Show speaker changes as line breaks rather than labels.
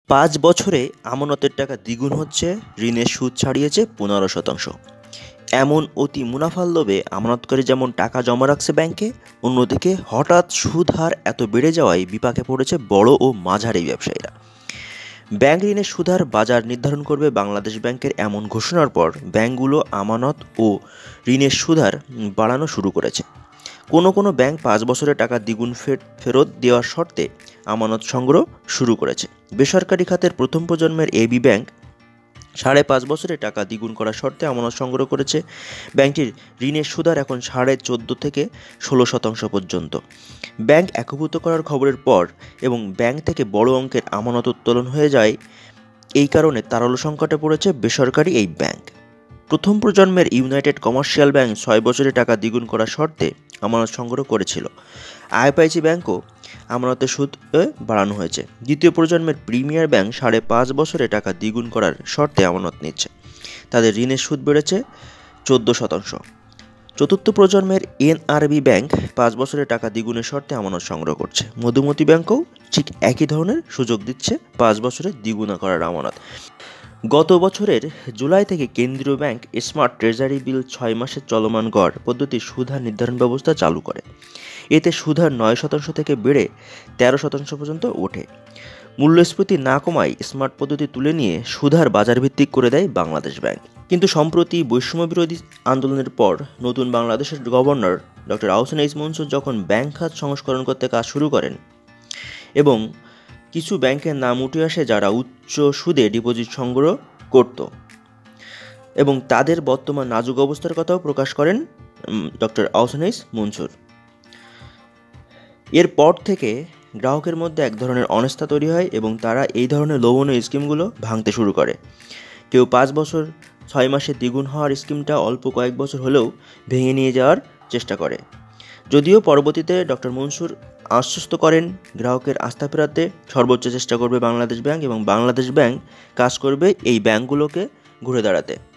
5 বছরে আমানতের টাকা দ্বিগুণ হচ্ছে, ঋণের সুদ ছাড়িয়েছে 15%। এমন অতি মুনাফার লোভে আমানতকারী যেমন টাকা জমা রাখছে ব্যাংকে, অন্যদিকে হঠাৎ সুদ হার এত বেড়ে যাওয়ায় বিপাকে পড়েছে বড় ও মাঝারি ব্যবসায়ীরা। ব্যাংক ঋণের সুদ হার বাজার নির্ধারণ করবে বাংলাদেশ ব্যাংকের এমন ঘোষণার পর ব্যাংকগুলো আমানত ও ঋণের সুদ হার বাড়ানো শুরু করেছে। কোনো ব্যাংক 5 বছরে টাকা দ্বিগুণ ফেরত দেওয়ার শর্তে আমানত সংগ্রহ শুরু করেছে। বেসরকারি খাতের প্রথম প্রজন্মের এবি ব্যাংক 5.5 বছরে টাকা দ্বিগুণ করার শর্তে আমানত সংগ্রহ করেছে। ব্যাংকটির ঋণের সুদ হার এখন 14.5 থেকে 16% পর্যন্ত। ব্যাংক একীভূত করার খবরের পর এবং ব্যাংক থেকে বড় অঙ্কের আমানত উত্তোলন হয়ে যায়, এই কারণে তারল্য সংকটে পড়েছে বেসরকারি এই ব্যাংক। প্রথম প্রজন্মের ইউনাইটেড কমার্শিয়াল ব্যাংক 6 বছরে টাকা দ্বিগুণ করার শর্তে আমানত সংগ্রহ করেছিল। আইএফআইসি ব্যাংকও আমানতের সুদ বাড়ানো হয়েছে। দ্বিতীয় প্রজন্মের প্রিমিয়ার ব্যাংক 5.5 বছরে টাকা দ্বিগুণ করার শর্তে আমানত নিচ্ছে। তাদের ঋণের সুদ বেড়েছে 14%। চতুর্থ প্রজন্মের এনআরবি ব্যাংক 5 বছরে টাকা দ্বিগুণের শর্তে আমানত সংগ্রহ করছে। মধুমতি ব্যাংকও ঠিক একই ধরনের সুযোগ দিচ্ছে 5 বছরে দ্বিগুণ করার আমানত। গত বছরের জুলাই থেকে কেন্দ্রীয় ব্যাংক স্মার্ট ট্রেজারি বিল 6 মাসের চলমান গড় পদ্ধতির সুদ হার নির্ধারণ ব্যবস্থা চালু করে। এতে সুদ হার 9% থেকে বেড়ে 13% পর্যন্ত ওঠে। মূল্যস্ফীতি না কমায় স্মার্ট পদ্ধতি তুলে নিয়ে সুদ হার বাজারভিত্তিক করে দেয় বাংলাদেশ ব্যাংক। কিন্তু সম্প্রতি বৈষম্য বিরোধী আন্দোলনের পর নতুন বাংলাদেশের governor doctor Ahsan H Mansur যখন ব্যাংক খাত সংস্করণ করতে কাজ শুরু করেন এবং কিছু ব্যাংকের নাম উঠে আসে যারা উচ্চ সুদে ডিপোজিট সংগ্রহ করত এবং তাদের বর্তমান নাজুক অবস্থার কথাও প্রকাশ করেন ডক্টর আহসান এইচ মনসুর। এরপর থেকে গ্রাহকের মধ্যে এক ধরনের অনাস্থা তৈরি হয় এবং তারা এই ধরনের লোভনীয় স্কিমগুলো ভাঙতে শুরু করে। কেউ 5 বছর 6 মাসে দ্বিগুণ হওয়ার স্কিমটা অল্প কয়েক বছর হলেও ভেঙে নিয়ে যাওয়ার চেষ্টা করে। যদিও পরবর্তীতে ডক্টর মনসুর আশ্বস্ত করেন গ্রাহকের আস্থা ফেরাতে সর্বোচ্চ চেষ্টা করবে বাংলাদেশ ব্যাংক এবং বাংলাদেশ ব্যাংক কাজ করবে এই ব্যাংকগুলোকে ঘুরে দাঁড়াতে।